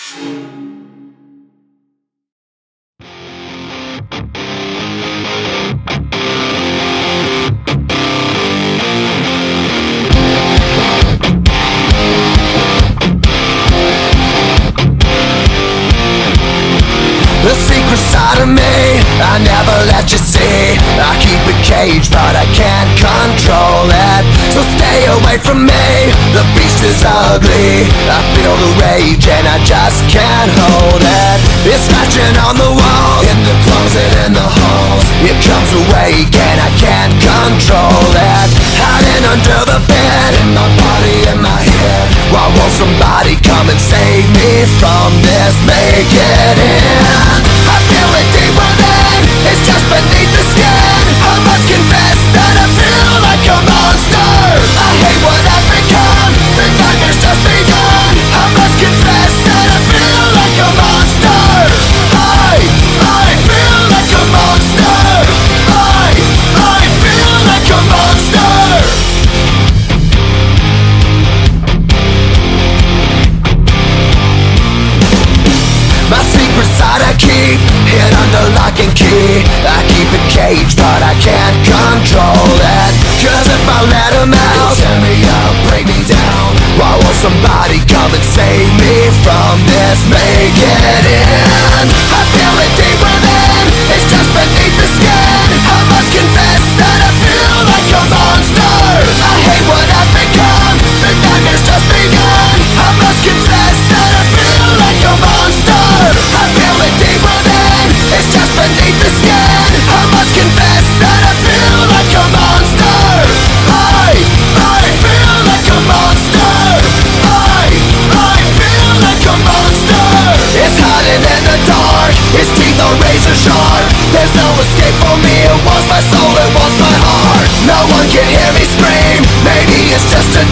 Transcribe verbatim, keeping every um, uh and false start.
The secret side of me, I never let you see. I keep it caged, but I can't control it. So stay away from me, the beast is ugly. I feel the rage and I just can't hold it. It's scratching on the walls, in the closet, in the halls. It comes awake and I can't control it. Hiding under the bed, in my body, in my head. Why won't somebody come and save me from this? Make it end. I feel it deep within, it's just beneath the skin. I must confess that I feel like a monster. I hate what I've become, the nightmare's just begun. I must confess that I feel like a monster. I, I feel like a monster. I, I feel like a monster. My secret side I keep hid under lock and key. I keep it caged, but I can't control it. Cause if I let him out, he'll tear me up, break me down. Why won't somebody come and save me from this? Make it end. I feel it deep within, it's just beneath the skin. I must confess that I feel like a monster. I hate what I've become, the nightmare's just begun. I must confess that I feel like a monster. I feel it deep within, it's just beneath the skin. I must confess that I feel like a monster. I, I feel like a monster. I, I feel like a monster. It's hiding in the dark, its teeth are razor sharp. There's no escape for me, it wants my soul, it wants my heart. No one can hear me scream, maybe it's just a